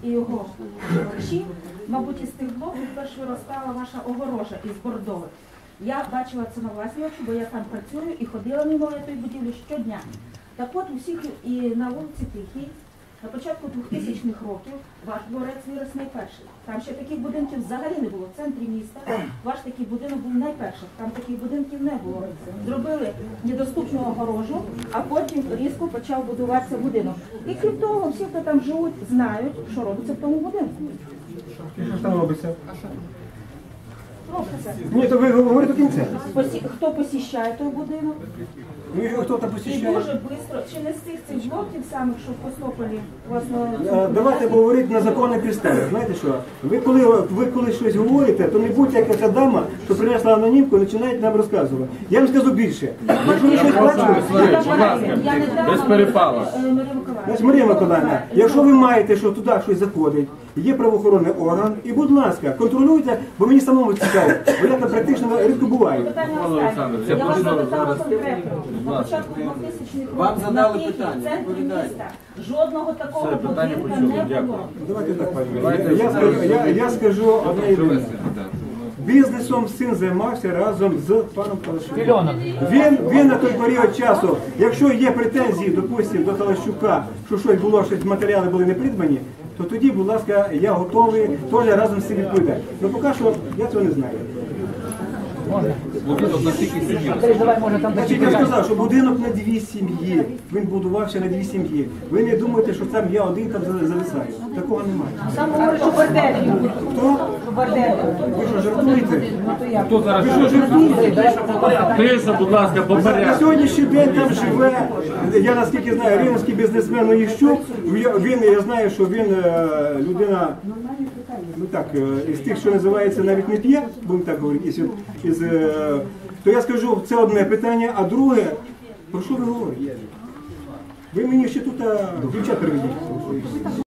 і його товариші, мабуть, із тих блоків перш виростала ваша огорожа із бордових. Я бачила це на власні очі, бо я там працюю і ходила мимо тої будівлі щодня. Так от усіх і на вулиці Тихій, на початку 2000-х років ваш дворець вирос найперший. Там ще таких будинків взагалі не було в центрі міста. Ваш такий будинок був найперший. Там таких будинків не було. Зробили недоступну огорожу, а потім різко почав будуватися будинок. І крім того, всі, хто там живуть, знають, що робиться в тому будинку. Що там робиться? Прошу. Ні, то ви говорите до кінця. Хто посіщає той будинок? Ну і хто там І посіщає? дуже швидко, чи не з цих блоків самих, що в Костополі, власне... Давайте поговорити на законних підставах. Знаєте що? Ви коли щось говорите, то не будьте як ця дама, що принесла анонімку і починаєте нам розказувати. Я вам скажу більше. Якщо ви щось бачите, без перепалу. Марія Миколаївна, якщо ви маєте, що туди щось заходить, є правоохоронний орган, і будь ласка, контролюйте, бо мені самому цікаво, бо я там практично рідко буваю. Я вас запитала конкретно. На початку 2000-х років на Тихій, в центрі міста, жодного такого будинка не було. Давайте так, пані. Я скажу одне єдине. Бізнесом син займався разом з паном Талащуком. Він на той період часу, якщо є претензії, допустимо, до Талащука, що щось було, щось матеріали були не придбані, то тоді, будь ласка, я готовий теж разом з цим відповідати. Але поки що я цього не знаю. Будинок на скільки сім'ї? Значить, я сказав, що будинок на 2 сім'ї. Він будувався на 2 сім'ї. Ви не думаєте, що там я один там зависаю. Такого немає. Там говорять, що борделі. Хто? Борделі. Ви що, жартуєте? Хто зараз тиша, будь ласка, по На порядку. сьогоднішній день там живе, я наскільки знаю, рівненський бізнесмен Оїщук. Я знаю, що він людина, ну так, із тих, що називається, навіть не п'є, будемо так говорити, то я скажу, це одне питання, а друге, про що ви говорите? Ви мені ще тут дівчат переведіть.